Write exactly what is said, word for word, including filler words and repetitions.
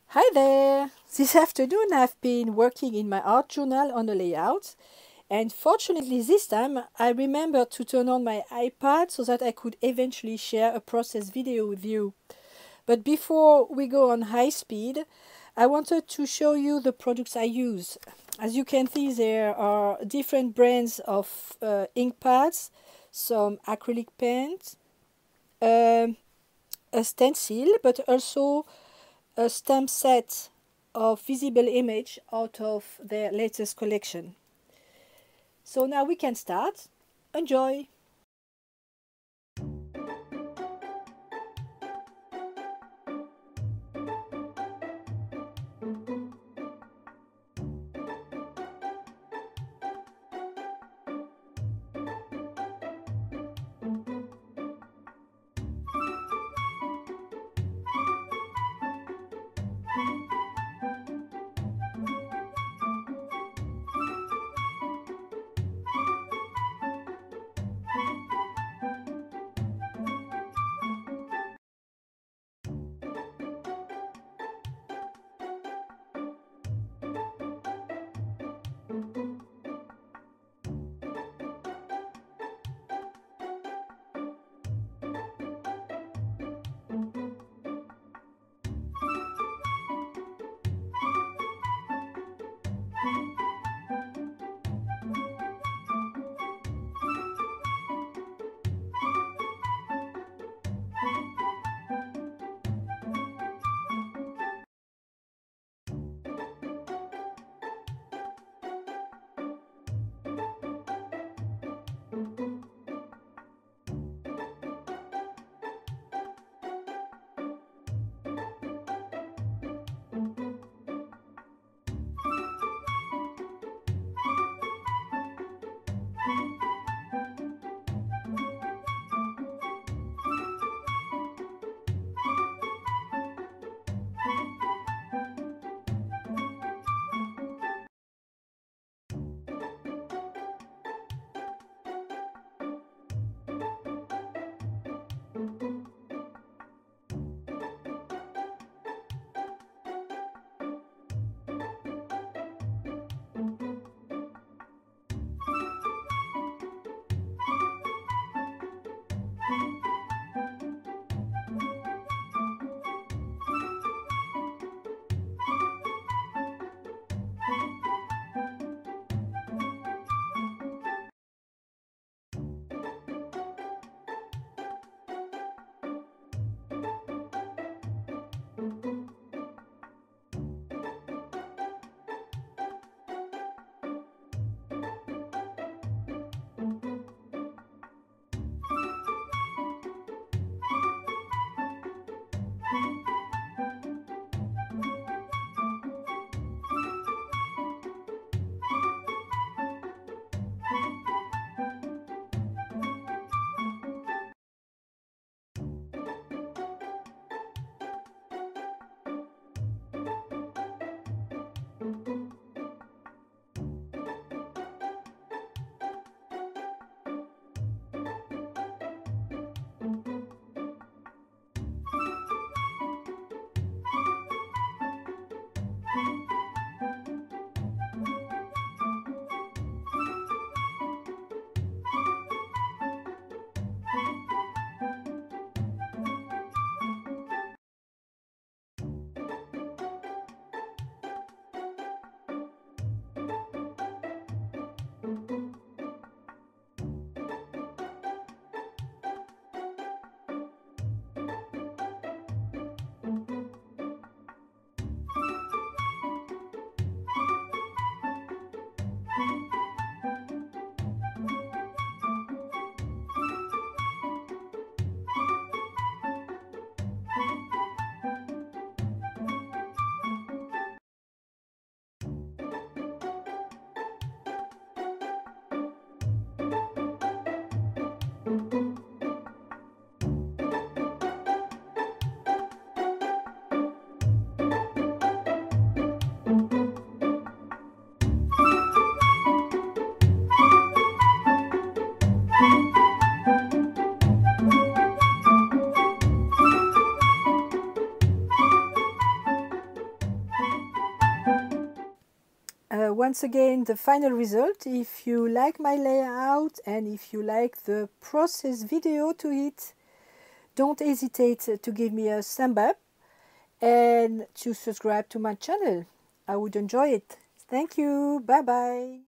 Hi there! This afternoon I've been working in my art journal on a layout, and fortunately this time I remembered to turn on my iPad so that I could eventually share a process video with you. But before we go on high speed, I wanted to show you the products I use. As you can see, there are different brands of uh, ink pads, some acrylic paint, um, a stencil, but also a stamp set of visible image out of their latest collection. So now we can start. Enjoy! once again, the final result, if you like my layout and if you like the process video to it, don't hesitate to give me a thumb up and to subscribe to my channel. I would enjoy it. Thank you. Bye bye.